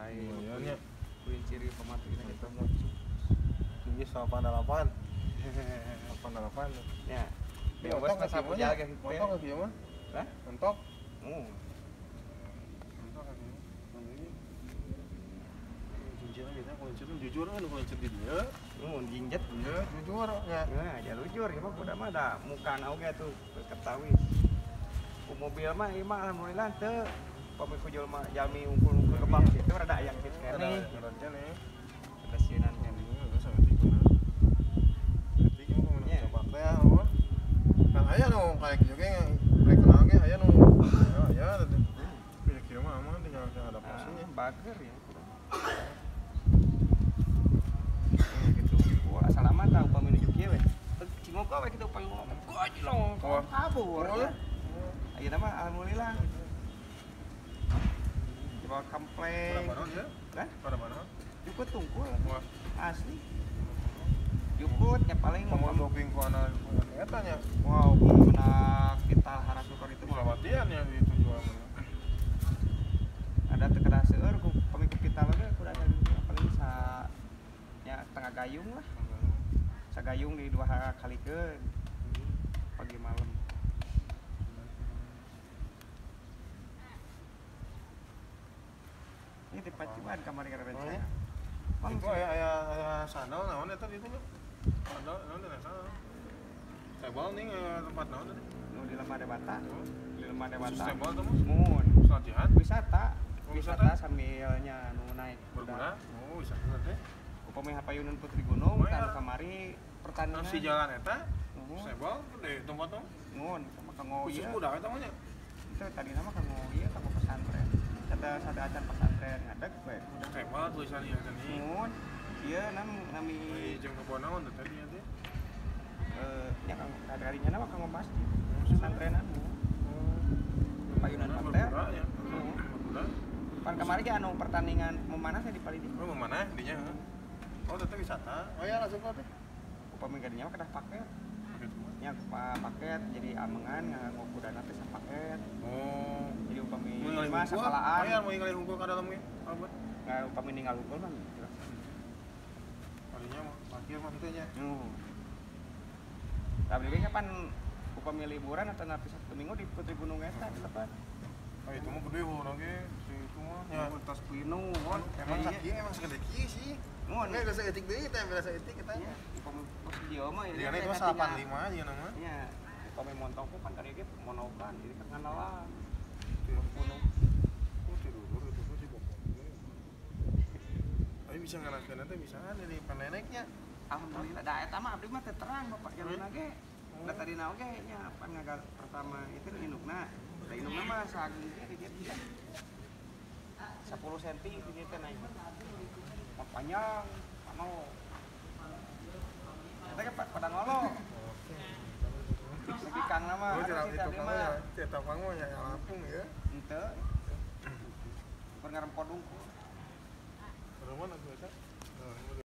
lain. Iya nya. Kuing ciri pematuina gitu. Tinggi 88. 88. Ya. Dia Bebas otak sapu jaga jaga gitu. gitu. Montok lagi mah. Hah? Montok. Oh. Montok lagi. Ini. Jujur kita kulincir jujur kan kulincir di dia. Jinjet. Iya, jujur ya. Nah, ya lujur ya mah kuda mah da muka oge tuh ketahui. Ku mobil mah ieu mah alhamdulillah teu pamiku jelema jalmi ungkul-ungkul ke bang situ rada aya gitu keneh. Ada nih. Ada sieunan keneh. Ini sangat tinggi. Tinggi mah mun coba teh apa? Kan aya nu kayak juga rek kenal ge aya nu ya pilih kieu mah aman tinggal ada posisinya. Bager ya. Gitu. Wah, asal lama tahu upami nuju kieu we. Cimoga we kitu upami ngomong. Gojlong, kabur. Ayeuna mah alhamdulillah. Coba kampleng. Pada mana ya? Hah? Pada mana? Jukut tungkul. Wah, Asli. Jukut nya paling ngomong doping ku anak eta nya. wow, kena kita harasukor itu mah Latihan ya itu jual mah. ada teu kada seueur ku pamiku kita mah kuda paling nya setengah gayung lah. Sagayung di 2 kalikeun pagi malam. Ini tiba-tiba kamari kada rencana. Itu aya sandal naon eta di ditu? Sandal naon eta sandal? Tebal nih tempat naon tadi? Nu di Lemah Dewata. Di Lemah Dewata. Khusus tebal tuh mah? Mun Latihan? wisata. Oh, Wisata wisata? sambilnya nu naik Berguna? Oh, bisa teh. upami hapayunan Putri Gunung Oh, kan iya. kamari pertandingan. Si jalan eta Nuhun. tebal di tempat tuh. Nuhun sama kanggo Khusus ieu. budak eta mah nya. Itu tadi nama kanggo ieu kanggo pesantren. Kata sada acan pesantren ngadeg we. Tebal tulisan ieu teh nih. Nuhun. Ieu nami Jeung kebon naon teh tadi teh? nya kanggo kadarinya nama kanggo masjid. Pesantrenan. Payunan hotel. Berguna ya. Berguna. Pan kamari ge anu pertandingan memanasnya di Palidi. Oh, mana dinya? Oh, teh wisata. Oh ya langsung teh. Upami gadinya mah kedah paket. Nya paket jadi amengan nganggo kudana teh sapaket. Oh. Jadi upami Mengalih mah hukum, sakalaan. aya mau ngalih hukum ka dalam ge. Albet. Nggak upami ninggal unggul mah. Kalinya mah parkir mah teh nya. Tapi we kapan upami liburan atau napi Sabtu Minggu di Putri Gunung eta di lepas. Oh, itu mah gede heuh ge si itu mah. Ya. Tos pinu mon. Emang saking emang segede kieu sih. Mon. Nggak geus etik deui teh, berasa etik kita nya. Upami dia mah Dia kan itu 85 aja nama. Nya, upami montong ku kan tadi ge monoban jadi kanganalan. Gunung. Oh, tidur itu sih bokong. Tapi bisa ngalakeun teh bisa dari paneneknya. Alhamdulillah da eta mah abdi mah teu terang Bapak jalana ge. Da tadi na oge nya pan ngagal pertama itu indukna. Da indukna mah sageung ge di 10 cm di dieu teh naik. Panjang, pano. Eta ge pada ngolo. Lagi kang nama Oh, ada itu cerita dia kamu mah. ya, cerita kamu ya Lampung ya. Henteu. Pernah ngarem podung. Rumah nak